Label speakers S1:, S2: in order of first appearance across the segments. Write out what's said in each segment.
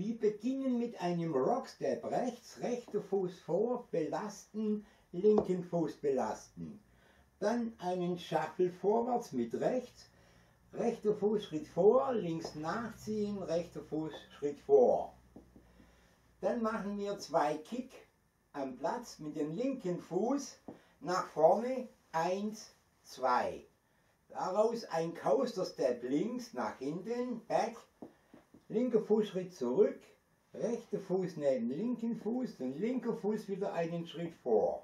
S1: Wir beginnen mit einem Rockstep rechts, rechter Fuß vor, belasten, linken Fuß belasten. Dann einen Shuffle vorwärts mit rechts, rechter Fuß Schritt vor, links nachziehen, rechter Fuß Schritt vor. Dann machen wir 2 Kick am Platz mit dem linken Fuß nach vorne, 1, 2. Daraus ein Coaster Step links nach hinten, back, linker Fußschritt zurück, rechter Fuß neben linken Fuß und linker Fuß wieder einen Schritt vor.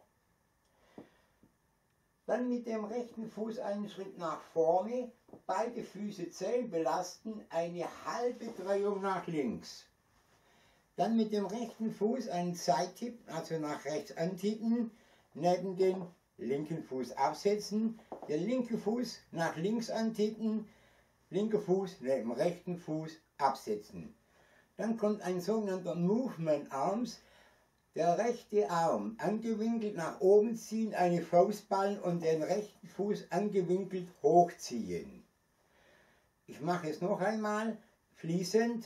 S1: Dann mit dem rechten Fuß einen Schritt nach vorne, beide Füße zählen, belasten, eine halbe Drehung nach links. Dann mit dem rechten Fuß einen Side-Tip, also nach rechts antippen, neben den linken Fuß absetzen, der linke Fuß nach links antippen, linker Fuß neben rechten Fuß absetzen. Dann kommt ein sogenannter Movement Arms, der rechte Arm angewinkelt nach oben ziehen, eine Faust ballen und den rechten Fuß angewinkelt hochziehen. Ich mache es noch einmal, fließend.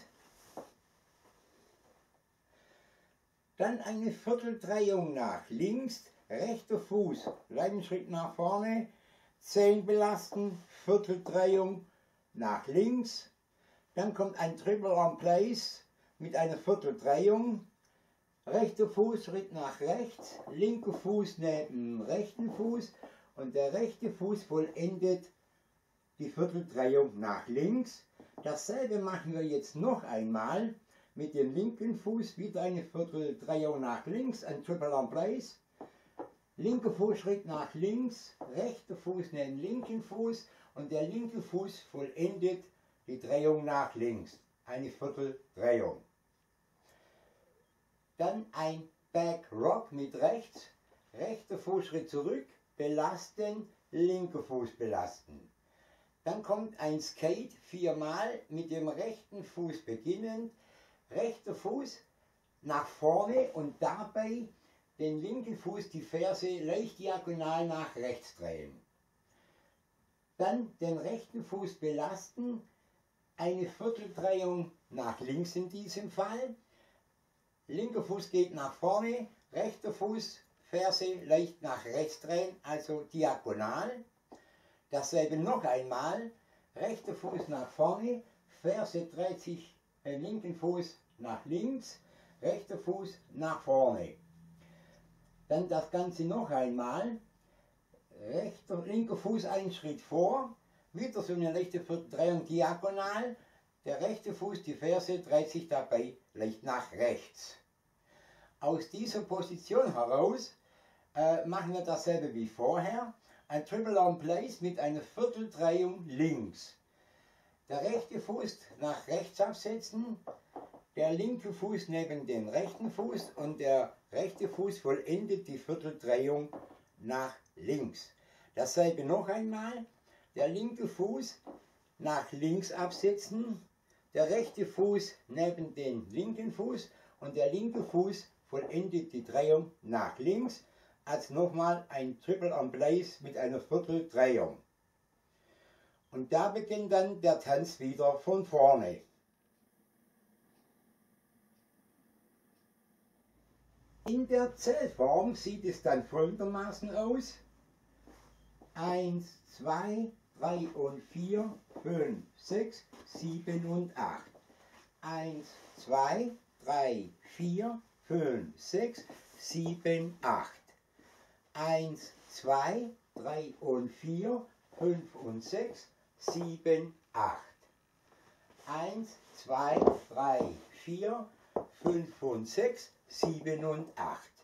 S1: Dann eine Vierteldrehung nach links, rechter Fuß, gleichen Schritt nach vorne, Zehen belasten, Vierteldrehung nach links. Dann kommt ein Triple Arm Place mit einer Vierteldrehung. Rechter Fuß Schritt nach rechts, linker Fuß neben rechten Fuß und der rechte Fuß vollendet die Vierteldrehung nach links. Dasselbe machen wir jetzt noch einmal mit dem linken Fuß, wieder eine Vierteldrehung nach links, ein Triple Arm Place. Linker Fußschritt nach links, rechter Fuß neben linken Fuß und der linke Fuß vollendet die Drehung nach links, eine Vierteldrehung. Dann ein Back Rock mit rechts, rechter Fußschritt zurück, belasten, linker Fuß belasten. Dann kommt ein Skate 4-mal mit dem rechten Fuß beginnend, rechter Fuß nach vorne und dabei den linken Fuß, die Ferse leicht diagonal nach rechts drehen. Dann den rechten Fuß belasten, eine Vierteldrehung nach links in diesem Fall. Linker Fuß geht nach vorne, rechter Fuß, Ferse leicht nach rechts drehen, also diagonal. Dasselbe noch einmal, rechter Fuß nach vorne, Ferse dreht sich den linken Fuß nach links, rechter Fuß nach vorne. Dann das Ganze noch einmal, linker Fuß einen Schritt vor, wieder so eine leichte Drehung diagonal, der rechte Fuß, die Ferse, dreht sich dabei leicht nach rechts. Aus dieser Position heraus machen wir dasselbe wie vorher, ein Triple Arm Place mit einer Vierteldrehung links. Der rechte Fuß nach rechts absetzen, der linke Fuß neben den rechten Fuß und der rechte Fuß vollendet die Vierteldrehung nach links. Dasselbe noch einmal, der linke Fuß nach links absetzen, der rechte Fuß neben den linken Fuß und der linke Fuß vollendet die Drehung nach links, als nochmal ein Triple Arm Place mit einer Vierteldrehung. Und da beginnt dann der Tanz wieder von vorne. In der Zellform sieht es dann folgendermaßen aus. 1, 2, 3 und 4, 5, 6, 7 und 8. 1, 2, 3, 4, 5, 6, 7, 8. 1, 2, 3 und 4, 5 und 6, 7, 8. 1, 2, 3, 4, 5 und 6, 7 und 8.